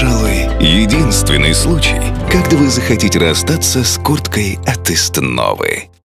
пожалуй, единственный случай, когда вы захотите расстаться с курткой от Истновы.